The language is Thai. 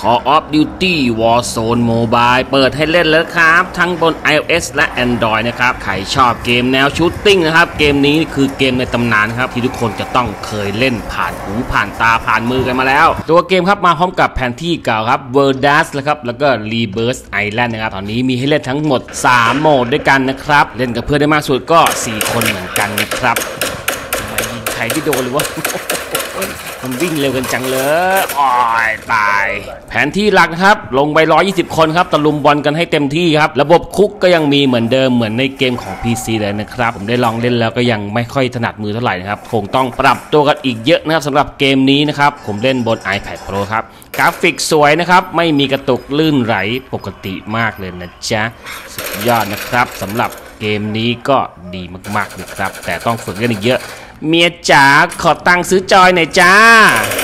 Call of Duty Warzone Mobile เปิดให้เล่นแล้วครับทั้งบน iOS และ Android นะครับใครชอบเกมแนวชูตติ้งนะครับเกมนี้คือเกมในตำนานครับที่ทุกคนจะต้องเคยเล่นผ่านหูผ่านตาผ่านมือกันมาแล้วตัวเกมครับมาพร้อมกับแผนที่เก่าครับ World Dash นะครับแล้วก็ Rebirth Island นะครับตอนนี้มีให้เล่นทั้งหมด3โหมดด้วยกันนะครับเล่นกับเพื่อนได้มากสุดก็4คนเหมือนกันนะครับยิงใครที่โดนหรือว่ามันวิ่งเร็วกันจังเลยอ้อยตายแผนที่หลักนะครับลงไป120คนครับตะลุมบอลกันให้เต็มที่ครับระบบคุกก็ยังมีเหมือนเดิมเหมือนในเกมของ PC เลยนะครับผมได้ลองเล่นแล้วก็ยังไม่ค่อยถนัดมือเท่าไหร่นะครับคงต้องปรับตัวกันอีกเยอะนะครับสำหรับเกมนี้นะครับผมเล่นบน iPad Pro ครับกราฟิกสวยนะครับไม่มีกระตุกลื่นไหลปกติมากเลยนะจ๊ะสุดยอดนะครับสำหรับเกมนี้ก็ดีมากๆเลยครับแต่ต้องฝึกกันอีกเยอะเมียจ๋าขอตังค์ซื้อจอยหน่อยจ้า